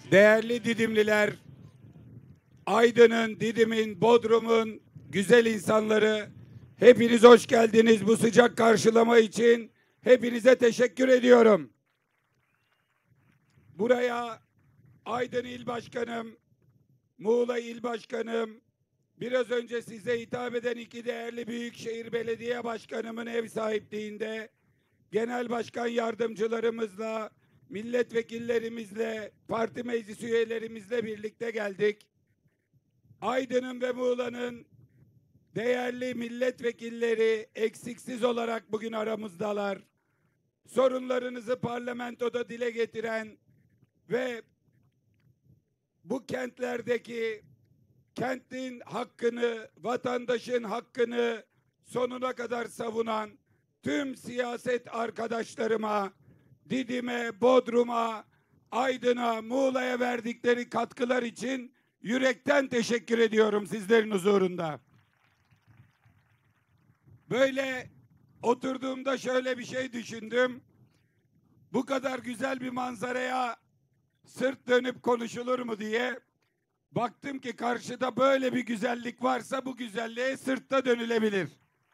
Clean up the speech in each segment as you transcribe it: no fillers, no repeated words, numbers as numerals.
Değerli Didimliler, Aydın'ın, Didim'in, Bodrum'un güzel insanları, hepiniz hoş geldiniz bu sıcak karşılama için. Hepinize teşekkür ediyorum. Buraya Aydın İl Başkanım, Muğla İl Başkanım, biraz önce size hitap eden iki değerli Büyükşehir Belediye Başkanımın ev sahipliğinde, genel başkan yardımcılarımızla, milletvekillerimizle, parti meclis üyelerimizle birlikte geldik. Aydın'ın ve Muğla'nın değerli milletvekilleri eksiksiz olarak bugün aramızdalar. Sorunlarınızı parlamentoda dile getiren ve bu kentlerdeki kentin hakkını, vatandaşın hakkını sonuna kadar savunan tüm siyaset arkadaşlarıma, Didim'e, Bodrum'a, Aydın'a, Muğla'ya verdikleri katkılar için yürekten teşekkür ediyorum sizlerin huzurunda. Böyle oturduğumda şöyle bir şey düşündüm. Bu kadar güzel bir manzaraya sırt dönüp konuşulur mu diye. Baktım ki karşıda böyle bir güzellik varsa bu güzelliğe sırtta dönülebilir.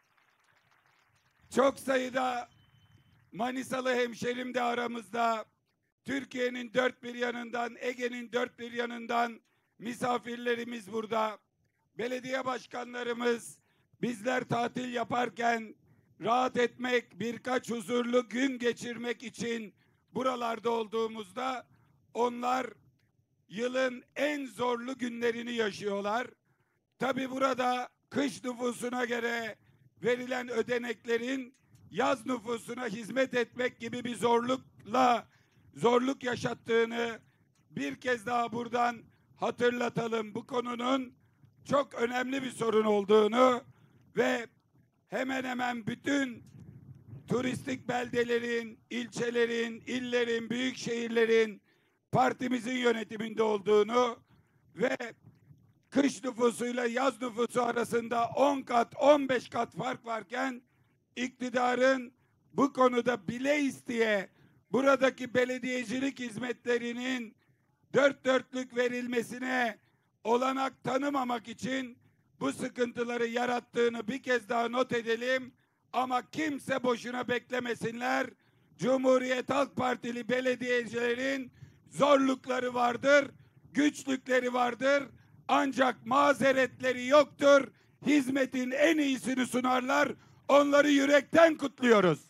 Çok sayıda Manisalı hemşerim de aramızda. Türkiye'nin dört bir yanından, Ege'nin dört bir yanından misafirlerimiz burada. Belediye başkanlarımız bizler tatil yaparken rahat etmek, birkaç huzurlu gün geçirmek için buralarda olduğumuzda onlar yılın en zorlu günlerini yaşıyorlar. Tabii burada kış nüfusuna göre verilen ödeneklerin yaz nüfusuna hizmet etmek gibi bir zorluk yaşattığını bir kez daha buradan hatırlatalım. Bu konunun çok önemli bir sorun olduğunu ve hemen hemen bütün turistik beldelerin, ilçelerin, illerin, büyük şehirlerin partimizin yönetiminde olduğunu ve kış nüfusuyla yaz nüfusu arasında 10 kat, 15 kat fark varken iktidarın bu konuda bile isteye buradaki belediyecilik hizmetlerinin dört dörtlük verilmesine olanak tanımamak için bu sıkıntıları yarattığını bir kez daha not edelim. Ama kimse boşuna beklemesinler. Cumhuriyet Halk Partili belediyecilerin zorlukları vardır, güçlükleri vardır. Ancak mazeretleri yoktur. Hizmetin en iyisini sunarlar. Onları yürekten kutluyoruz.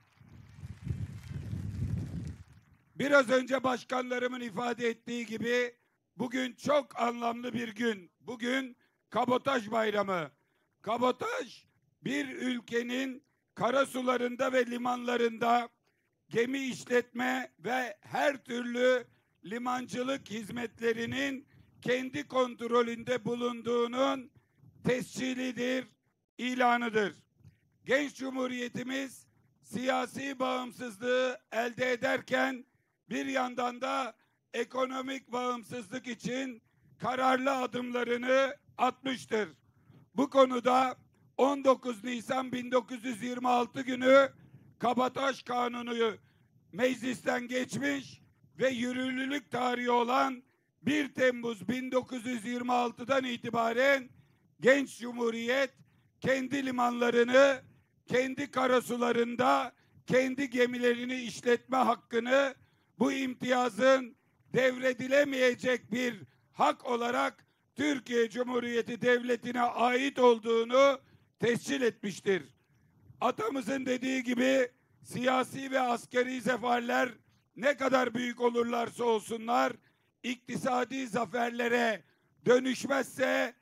Biraz önce başkanlarımın ifade ettiği gibi bugün çok anlamlı bir gün. Bugün Kabotaj Bayramı. Kabotaj bir ülkenin karasularında ve limanlarında gemi işletme ve her türlü limancılık hizmetlerinin kendi kontrolünde bulunduğunun tescilidir, ilanıdır. Genç Cumhuriyetimiz siyasi bağımsızlığı elde ederken bir yandan da ekonomik bağımsızlık için kararlı adımlarını atmıştır. Bu konuda 19 Nisan 1926 günü Kabataş Kanunu meclisten geçmiş ve yürürlülük tarihi olan 1 Temmuz 1926'dan itibaren Genç Cumhuriyet kendi limanlarını, kendi karasularında kendi gemilerini işletme hakkını, bu imtiyazın devredilemeyecek bir hak olarak Türkiye Cumhuriyeti Devleti'ne ait olduğunu tescil etmiştir. Atamızın dediği gibi siyasi ve askeri zaferler ne kadar büyük olurlarsa olsunlar, iktisadi zaferlere dönüşmezse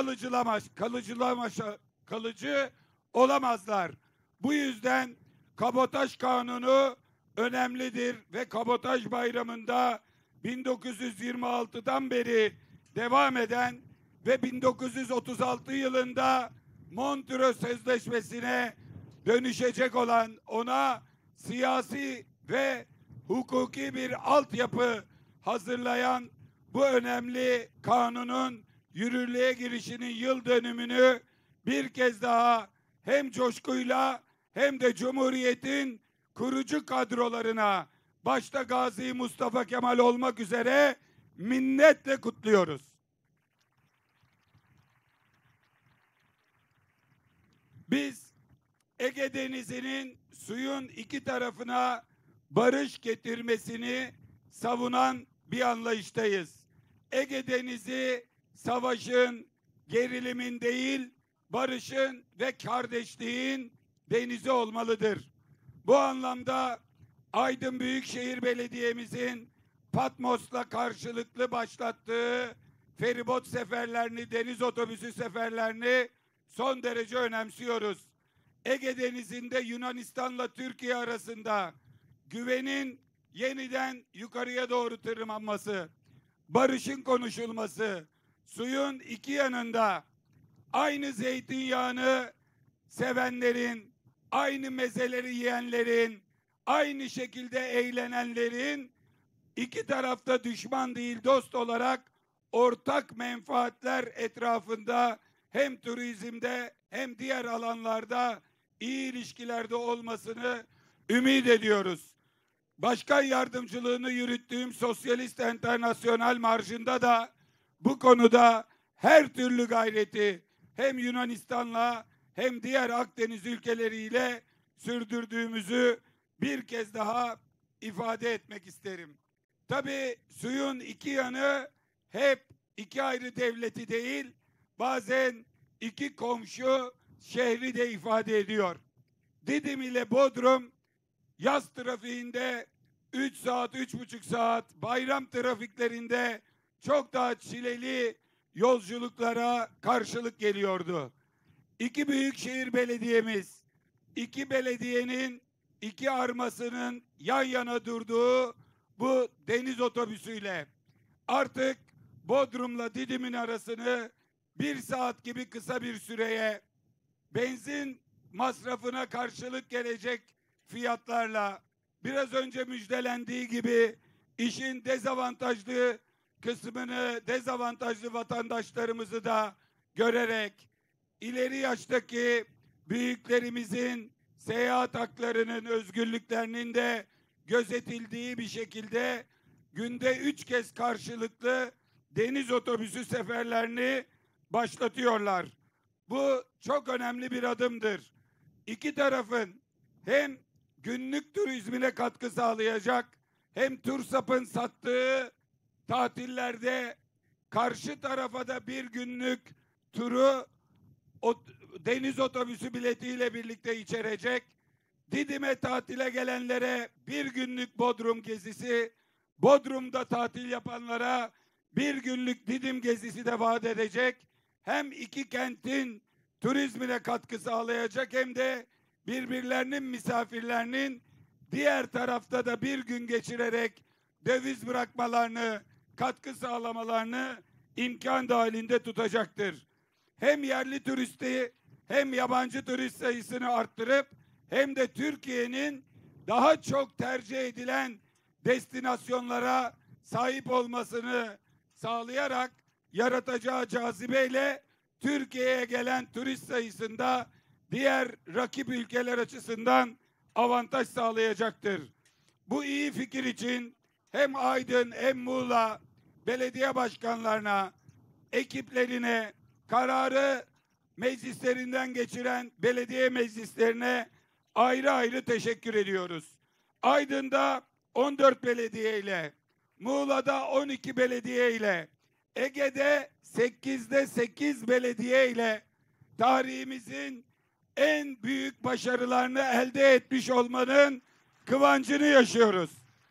kalıcı olamazlar. Bu yüzden Kabotaj Kanunu önemlidir ve Kabotaj Bayramı'nda 1926'dan beri devam eden ve 1936 yılında Montreux Sözleşmesi'ne dönüşecek olan, ona siyasi ve hukuki bir altyapı hazırlayan bu önemli kanunun yürürlüğe girişinin yıl dönümünü bir kez daha hem coşkuyla hem de Cumhuriyet'in kurucu kadrolarına, başta Gazi Mustafa Kemal olmak üzere minnetle kutluyoruz. Biz Ege Denizi'nin suyun iki tarafına barış getirmesini savunan bir anlayıştayız. Ege Denizi savaşın, gerilimin değil, barışın ve kardeşliğin denizi olmalıdır. Bu anlamda Aydın Büyükşehir Belediye'mizin Patmos'la karşılıklı başlattığı feribot seferlerini, deniz otobüsü seferlerini son derece önemsiyoruz. Ege Denizi'nde Yunanistan'la Türkiye arasında güvenin yeniden yukarıya doğru tırmanması, barışın konuşulması, suyun iki yanında aynı zeytinyağını sevenlerin, aynı mezeleri yiyenlerin, aynı şekilde eğlenenlerin iki tarafta düşman değil dost olarak ortak menfaatler etrafında hem turizmde hem diğer alanlarda iyi ilişkilerde olmasını ümit ediyoruz. Başkan yardımcılığını yürüttüğüm Sosyalist Enternasyonel Marşı'nda da bu konuda her türlü gayreti hem Yunanistan'la hem diğer Akdeniz ülkeleriyle sürdürdüğümüzü bir kez daha ifade etmek isterim. Tabii suyun iki yanı hep iki ayrı devleti değil, bazen iki komşu şehri de ifade ediyor. Didim ile Bodrum yaz trafiğinde 3 saat, 3,5 saat, bayram trafiklerinde çok daha çileli yolculuklara karşılık geliyordu. İki büyükşehir belediyemiz, iki belediyenin iki armasının yan yana durduğu bu deniz otobüsüyle artık Bodrum'la Didim'in arasını 1 saat gibi kısa bir süreye benzin masrafına karşılık gelecek fiyatlarla biraz önce müjdelendiği gibi işin dezavantajlı kısmını, dezavantajlı vatandaşlarımızı da görerek ileri yaştaki büyüklerimizin seyahat haklarının, özgürlüklerinin de gözetildiği bir şekilde günde 3 kez karşılıklı deniz otobüsü seferlerini başlatıyorlar. Bu çok önemli bir adımdır. İki tarafın hem günlük turizmine katkı sağlayacak hem TURSAP'ın sattığı tatillerde karşı tarafa da bir günlük turu deniz otobüsü biletiyle birlikte içerecek. Didim'e tatile gelenlere bir günlük Bodrum gezisi, Bodrum'da tatil yapanlara bir günlük Didim gezisi de vaat edecek. Hem iki kentin turizmine katkı sağlayacak hem de birbirlerinin misafirlerinin diğer tarafta da bir gün geçirerek döviz bırakmalarını, katkı sağlamalarını imkan dahilinde tutacaktır. Hem yerli turisti hem yabancı turist sayısını arttırıp hem de Türkiye'nin daha çok tercih edilen destinasyonlara sahip olmasını sağlayarak yaratacağı cazibeyle Türkiye'ye gelen turist sayısında diğer rakip ülkeler açısından avantaj sağlayacaktır. Bu iyi fikir için hem Aydın hem Muğla belediye başkanlarına, ekiplerine, kararı meclislerinden geçiren belediye meclislerine ayrı ayrı teşekkür ediyoruz. Aydın'da 14 belediye ile, Muğla'da 12 belediye ile, Ege'de 8'de 8 belediye ile tarihimizin en büyük başarılarını elde etmiş olmanın kıvancını yaşıyoruz.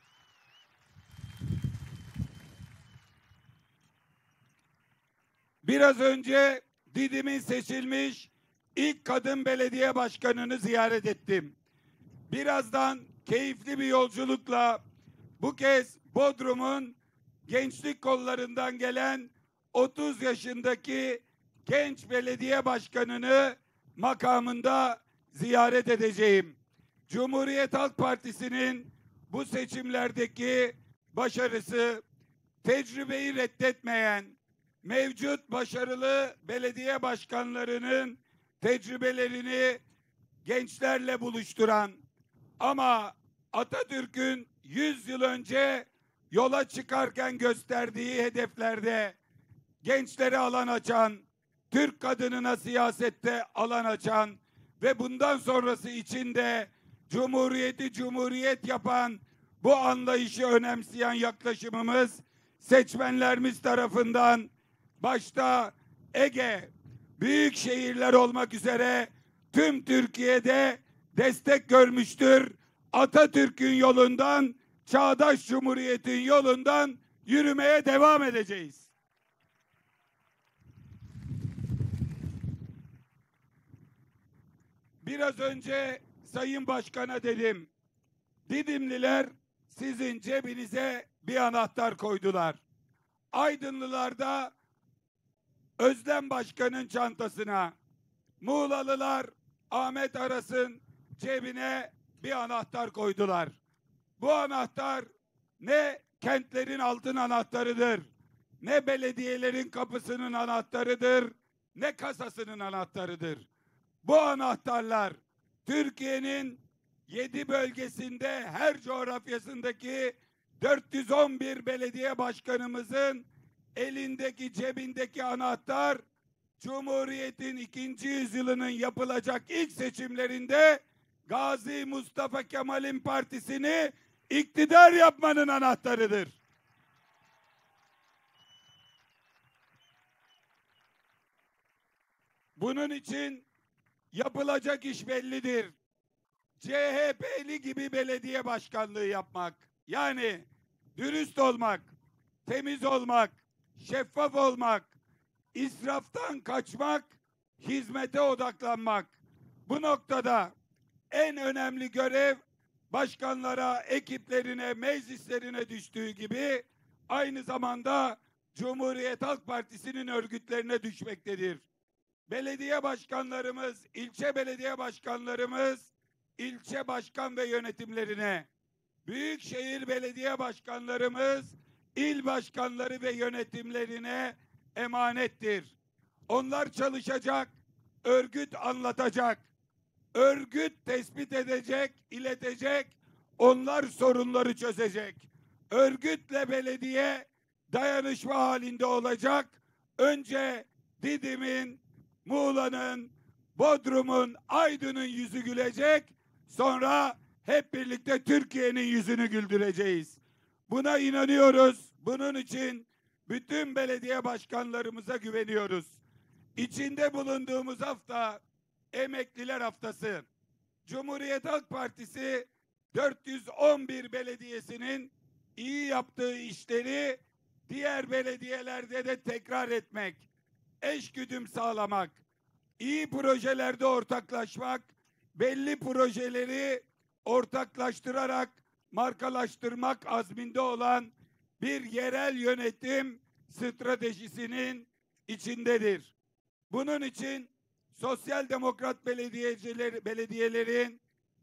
Biraz önce Didim'in seçilmiş ilk kadın belediye başkanını ziyaret ettim. Birazdan keyifli bir yolculukla bu kez Bodrum'un gençlik kollarından gelen 30 yaşındaki genç belediye başkanını makamında ziyaret edeceğim. Cumhuriyet Halk Partisi'nin bu seçimlerdeki başarısı, tecrübeyi reddetmeyen, mevcut başarılı belediye başkanlarının tecrübelerini gençlerle buluşturan ama Atatürk'ün 100 yıl önce yola çıkarken gösterdiği hedeflerde gençlere alan açan, Türk kadınına siyasette alan açan ve bundan sonrası içinde Cumhuriyeti Cumhuriyet yapan bu anlayışı önemseyen yaklaşımımız seçmenlerimiz tarafından başta Ege, büyük şehirler olmak üzere tüm Türkiye'de destek görmüştür. Atatürk'ün yolundan, çağdaş Cumhuriyet'in yolundan yürümeye devam edeceğiz. Biraz önce Sayın Başkan'a dedim, Didimliler sizin cebinize bir anahtar koydular. Aydınlılar da Özlem Başkan'ın çantasına, Muğlalılar Ahmet Aras'ın cebine bir anahtar koydular. Bu anahtar ne kentlerin altın anahtarıdır, ne belediyelerin kapısının anahtarıdır, ne kasasının anahtarıdır. Bu anahtarlar Türkiye'nin 7 bölgesinde her coğrafyasındaki 411 belediye başkanımızın elindeki, cebindeki anahtar, Cumhuriyet'in 2. yüzyılının yapılacak ilk seçimlerinde Gazi Mustafa Kemal'in partisini iktidar yapmanın anahtarıdır. Bunun için yapılacak iş bellidir. CHP'li gibi belediye başkanlığı yapmak, yani dürüst olmak, temiz olmak, şeffaf olmak, israftan kaçmak, hizmete odaklanmak. Bu noktada en önemli görev başkanlara, ekiplerine, meclislerine düştüğü gibi aynı zamanda Cumhuriyet Halk Partisi'nin örgütlerine düşmektedir. Belediye başkanlarımız, ilçe belediye başkanlarımız, ilçe başkan ve yönetimlerine, büyükşehir belediye başkanlarımız, il başkanları ve yönetimlerine emanettir. Onlar çalışacak, örgüt anlatacak, örgüt tespit edecek, iletecek, onlar sorunları çözecek. Örgütle belediye dayanışma halinde olacak. Önce Didim'in, Muğla'nın, Bodrum'un, Aydın'ın yüzü gülecek. Sonra hep birlikte Türkiye'nin yüzünü güldüreceğiz. Buna inanıyoruz. Bunun için bütün belediye başkanlarımıza güveniyoruz. İçinde bulunduğumuz hafta Emekliler Haftası. Cumhuriyet Halk Partisi 411 belediyesinin iyi yaptığı işleri diğer belediyelerde de tekrar etmek, eşgüdüm sağlamak, iyi projelerde ortaklaşmak, belli projeleri ortaklaştırarak markalaştırmak azminde olan bir yerel yönetim stratejisinin içindedir. Bunun için sosyal demokrat belediyelerin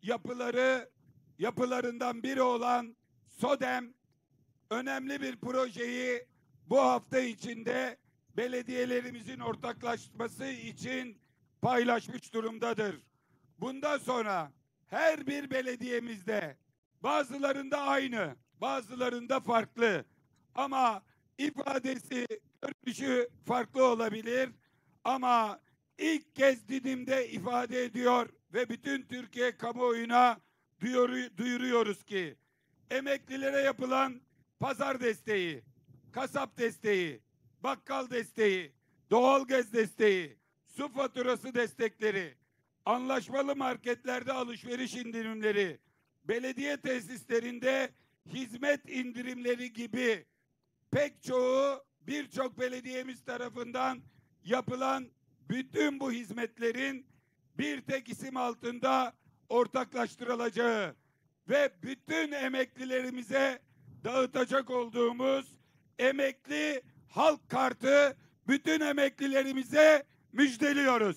yapılarından biri olan SODEM önemli bir projeyi bu hafta içinde belediyelerimizin ortaklaşması için paylaşmış durumdadır. Bundan sonra her bir belediyemizde, bazılarında aynı, bazılarında farklı ama ifadesi, görünüşü farklı olabilir ama ilk kez Didim'de ifade ediyor ve bütün Türkiye kamuoyuna duyuruyoruz ki emeklilere yapılan pazar desteği, kasap desteği, bakkal desteği, doğalgaz desteği, su faturası destekleri, anlaşmalı marketlerde alışveriş indirimleri, belediye tesislerinde hizmet indirimleri gibi pek çoğu birçok belediyemiz tarafından yapılan bütün bu hizmetlerin bir tek isim altında ortaklaştırılacağı ve bütün emeklilerimize dağıtacak olduğumuz emekli halk kartı bütün emeklilerimize müjdeliyoruz.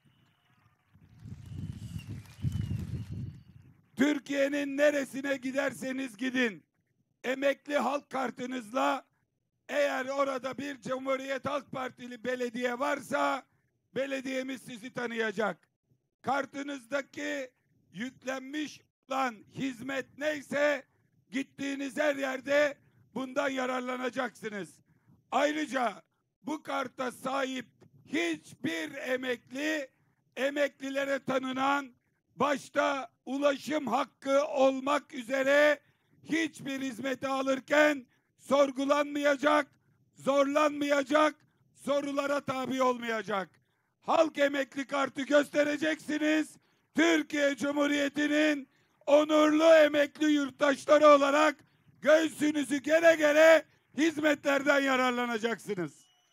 Türkiye'nin neresine giderseniz gidin, emekli halk kartınızla eğer orada bir Cumhuriyet Halk Partili belediye varsa belediyemiz sizi tanıyacak. Kartınızdaki yüklenmiş olan hizmet neyse gittiğiniz her yerde bundan yararlanacaksınız. Ayrıca bu karta sahip hiçbir emekli, emeklilere tanınan başta ulaşım hakkı olmak üzere hiçbir hizmeti alırken sorgulanmayacak, zorlanmayacak, sorulara tabi olmayacak. Halk emekli kartı göstereceksiniz. Türkiye Cumhuriyeti'nin onurlu emekli yurttaşları olarak göğsünüzü gere gere hizmetlerden yararlanacaksınız.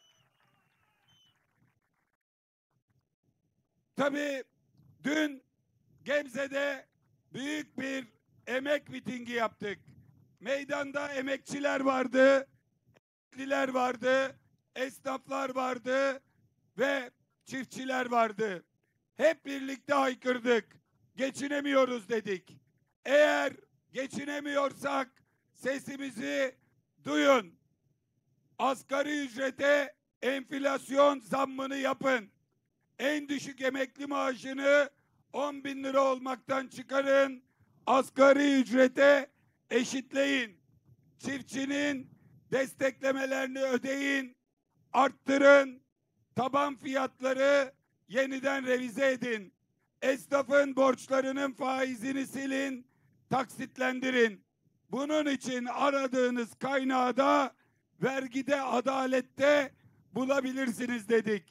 Tabii dün Gebze'de büyük bir emek mitingi yaptık. Meydanda emekçiler vardı, emekliler vardı, esnaflar vardı ve çiftçiler vardı. Hep birlikte haykırdık. Geçinemiyoruz dedik. Eğer geçinemiyorsak sesimizi duyun. Asgari ücrete enflasyon zammını yapın. En düşük emekli maaşını 10.000 lira olmaktan çıkarın. Asgari ücrete eşitleyin. Çiftçinin desteklemelerini ödeyin. Arttırın. Taban fiyatları yeniden revize edin. Esnafın borçlarının faizini silin. Taksitlendirin. Bunun için aradığınız kaynağı da vergide, adalette bulabilirsiniz dedik.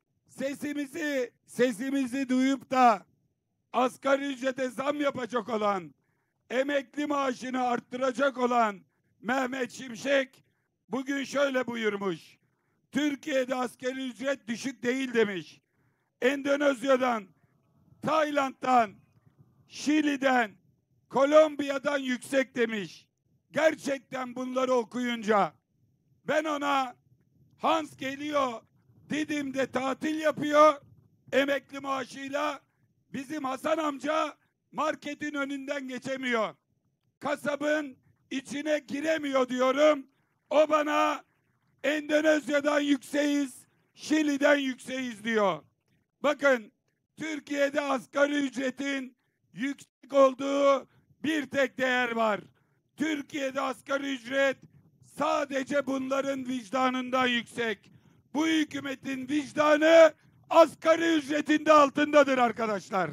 Sesimizi duyup da asgari ücrete zam yapacak olan, emekli maaşını arttıracak olan Mehmet Şimşek bugün şöyle buyurmuş. Türkiye'de asgari ücret düşük değil demiş. Endonezya'dan, Tayland'dan, Şili'den, Kolombiya'dan yüksek demiş. Gerçekten bunları okuyunca ben ona Hans geliyor Didim'de tatil yapıyor emekli maaşıyla, bizim Hasan amca marketin önünden geçemiyor. Kasabın içine giremiyor diyorum. O bana Endonezya'dan yükseğiz, Şili'den yükseğiz diyor. Bakın Türkiye'de asgari ücretin yüksek olduğu bir tek değer var. Türkiye'de asgari ücret sadece bunların vicdanından yüksek. Bu hükümetin vicdanı asgari ücretin de altındadır arkadaşlar.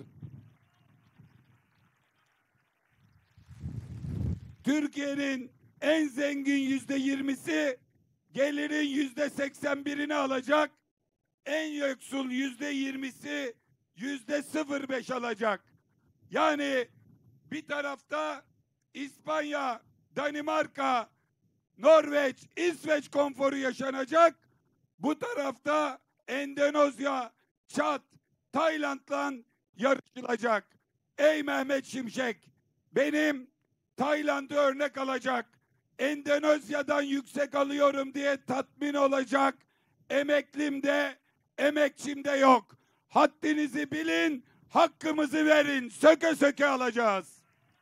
Türkiye'nin en zengin %20'si gelirin %81'ini alacak. En yoksul %20'si %0,5 alacak. Yani bir tarafta İspanya, Danimarka, Norveç, İsveç konforu yaşanacak. Bu tarafta Endonezya, Çad, Tayland'la yarışılacak. Ey Mehmet Şimşek, benim Tayland'ı örnek alacak, Endonezya'dan yüksek alıyorum diye tatmin olacak emeklim de emekçim de yok. Haddinizi bilin, hakkımızı verin, söke söke alacağız.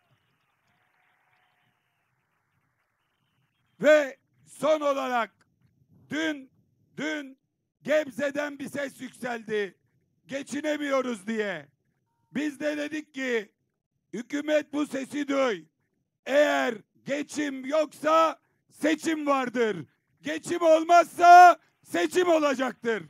Ve son olarak dün Gebze'den bir ses yükseldi. Geçinemiyoruz diye. Biz de dedik ki hükümet bu sesi duy. Eğer geçim yoksa seçim vardır. Geçim olmazsa seçim olacaktır.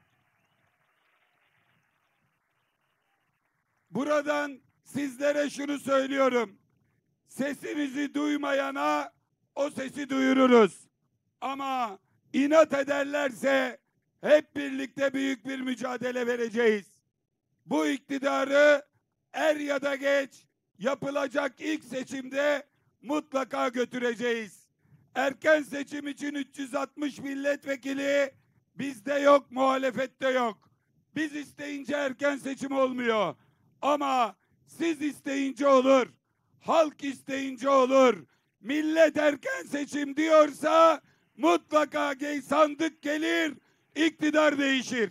Buradan sizlere şunu söylüyorum. Sesimizi duymayana o sesi duyururuz. Ama inat ederlerse hep birlikte büyük bir mücadele vereceğiz. Bu iktidarı er ya da geç yapılacak ilk seçimde mutlaka götüreceğiz. Erken seçim için 360 milletvekili bizde yok, muhalefette yok. Biz isteyince erken seçim olmuyor. Ama siz isteyince olur. Halk isteyince olur. Millet erken seçim diyorsa mutlaka sandık gelir, iktidar değişir.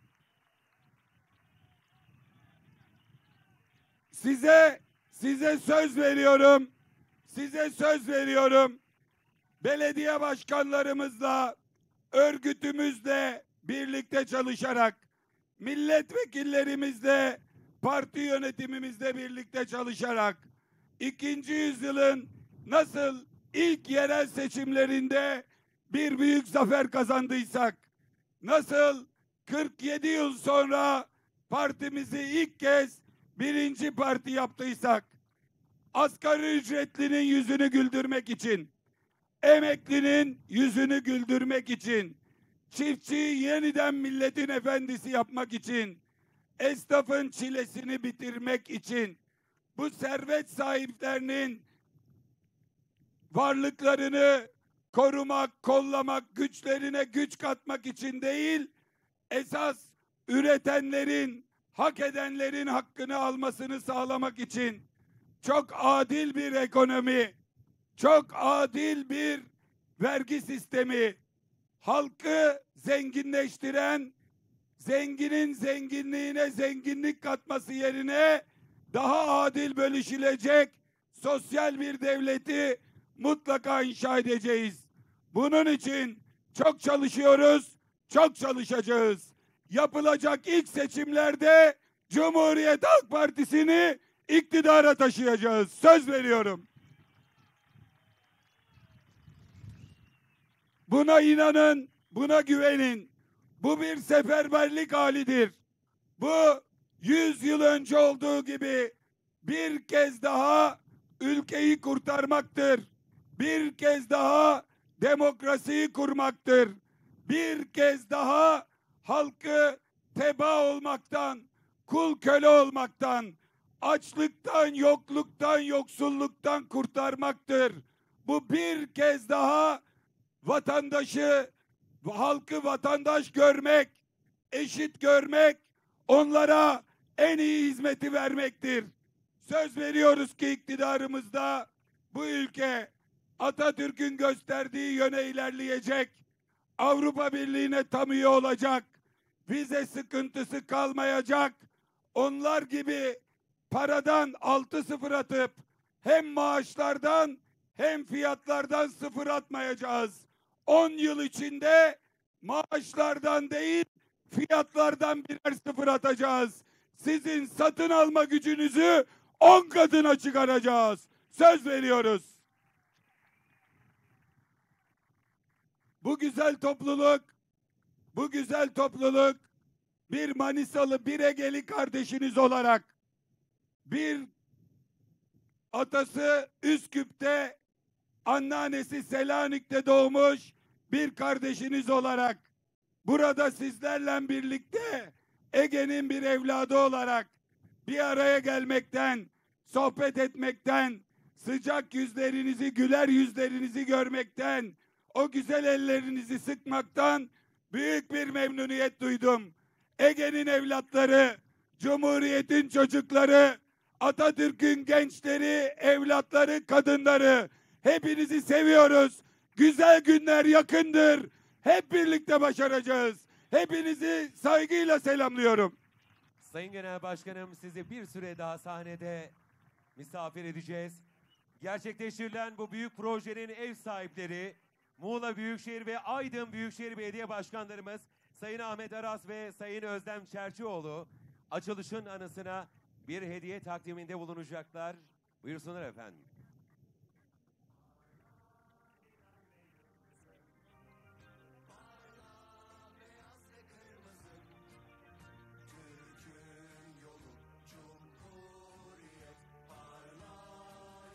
Size söz veriyorum. Size söz veriyorum. Belediye başkanlarımızla, örgütümüzle birlikte çalışarak, milletvekillerimizle, parti yönetimimizle birlikte çalışarak 2. yüzyılın nasıl ilk yerel seçimlerinde bir büyük zafer kazandıysak, nasıl 47 yıl sonra partimizi ilk kez birinci parti yaptıysak, asgari ücretlinin yüzünü güldürmek için, emeklinin yüzünü güldürmek için, çiftçiyi yeniden milletin efendisi yapmak için, esnafın çilesini bitirmek için, bu servet sahiplerinin varlıklarını korumak, kollamak, güçlerine güç katmak için değil, esas üretenlerin, hak edenlerin hakkını almasını sağlamak için çok adil bir ekonomi, çok adil bir vergi sistemi, halkı zenginleştiren, zenginin zenginliğine zenginlik katması yerine daha adil bölüşülecek sosyal bir devleti mutlaka inşa edeceğiz. Bunun için çok çalışıyoruz, çok çalışacağız. Yapılacak ilk seçimlerde Cumhuriyet Halk Partisi'ni iktidara taşıyacağız. Söz veriyorum. Buna inanın, buna güvenin. Bu bir seferberlik halidir. Bu 100 yıl önce olduğu gibi bir kez daha ülkeyi kurtarmaktır. Bir kez daha demokrasiyi kurmaktır. Bir kez daha halkı tebaa olmaktan, kul köle olmaktan, açlıktan, yokluktan, yoksulluktan kurtarmaktır. Bu bir kez daha vatandaşı, halkı vatandaş görmek, eşit görmek, onlara en iyi hizmeti vermektir. Söz veriyoruz ki iktidarımızda bu ülke Atatürk'ün gösterdiği yöne ilerleyecek, Avrupa Birliği'ne tam üye olacak, vize sıkıntısı kalmayacak, onlar gibi paradan 6-0 atıp hem maaşlardan hem fiyatlardan 0 atmayacağız. 10 yıl içinde maaşlardan değil, fiyatlardan birer 0 atacağız. Sizin satın alma gücünüzü 10 katına çıkaracağız. Söz veriyoruz. Bu güzel topluluk bir Manisalı, bir Egeli kardeşiniz olarak, bir atası Üsküp'te, anneannesi Selanik'te doğmuş bir kardeşiniz olarak, burada sizlerle birlikte Ege'nin bir evladı olarak bir araya gelmekten, sohbet etmekten, sıcak yüzlerinizi, güler yüzlerinizi görmekten, o güzel ellerinizi sıkmaktan büyük bir memnuniyet duydum. Ege'nin evlatları, Cumhuriyet'in çocukları, Atatürk'ün gençleri, evlatları, kadınları, hepinizi seviyoruz. Güzel günler yakındır. Hep birlikte başaracağız. Hepinizi saygıyla selamlıyorum. Sayın Genel Başkanım, sizi bir süre daha sahnede misafir edeceğiz. Gerçekleştirilen bu büyük projenin ev sahipleri Muğla Büyükşehir ve Aydın Büyükşehir Belediye Başkanlarımız Sayın Ahmet Aras ve Sayın Özlem Çerçioğlu açılışın anısına bir hediye takdiminde bulunacaklar. Buyursunlar efendim.